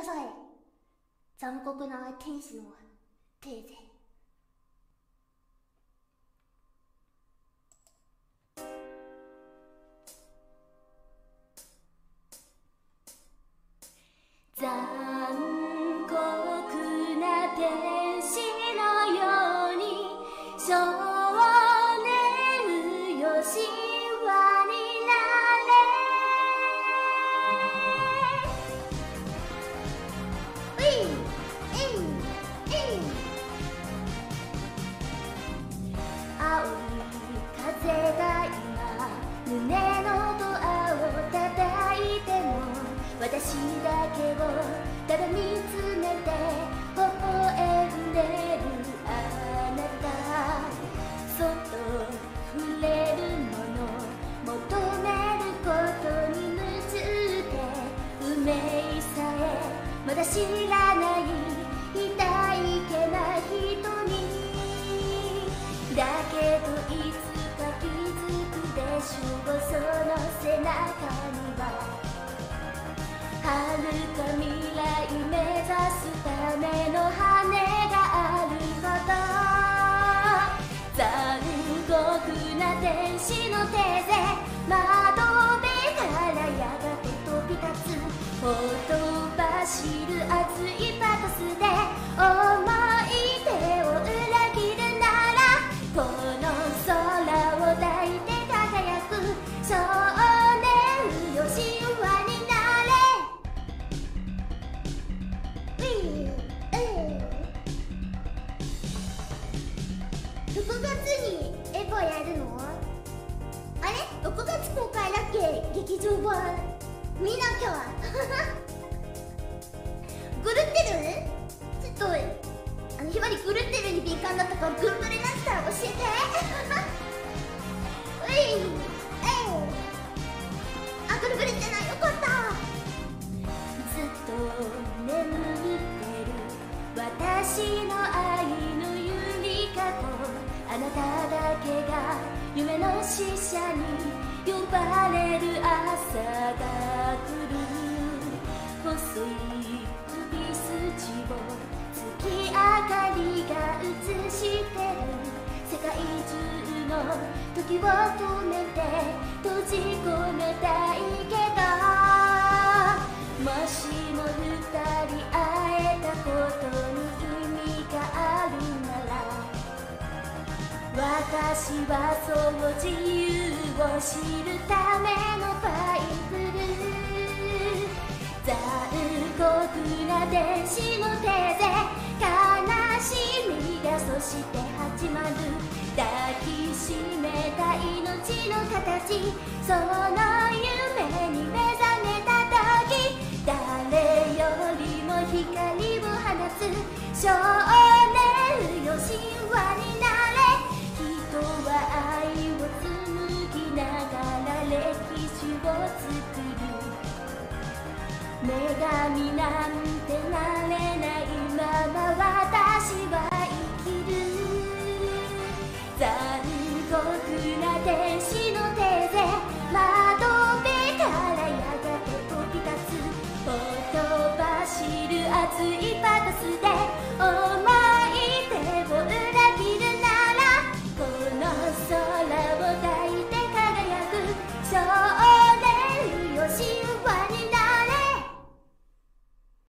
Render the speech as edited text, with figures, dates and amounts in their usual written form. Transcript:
さい。残酷な天使のテーゼ。残酷な天使のように少年よ神話になれ。うい青い風が今胸のドアを叩いても私だけをただ見つめて微笑んでるあなた。そっと触れるもの求めることに夢中で運命さえまだ知らない痛いけな瞳だけどいつか気づくでしょう。その背中には遥か未来目指すための羽があるほど。残酷な天使のテーゼ窓辺からやがて飛び立つほとばしる熱いパトスで思い出を裏切るならこの空を抱いて輝く少年よ神話にな6月にエヴァやるの？あれ6月公開だっけ劇場版。見なきゃグルってる？ちょっとひまりグルってるに敏感だったからグルグルになってたら教えてあ、グルグルってないよかった。ずっと眠ってる私の愛のゆりかごあなただけが夢の使者に呼ばれる朝が来る。細い首筋を月明かりが映してる。世界中の時を止めて閉じ込めたいけどもしも二人会えたことに意味があるなら私はそう自由を知るためのバイブル。残酷な天使のテーゼ悲しみがそして始まる。抱きしめた命の形その夢に目覚めた時誰よりも光を放つ少年よ神話になれ。人は愛を紡ぎながら歴史を作る。女神なんてなれないまま私は生きる。残酷な天使のテーゼ窓辺からやがて飛び立つほとばしる熱いパトスで思い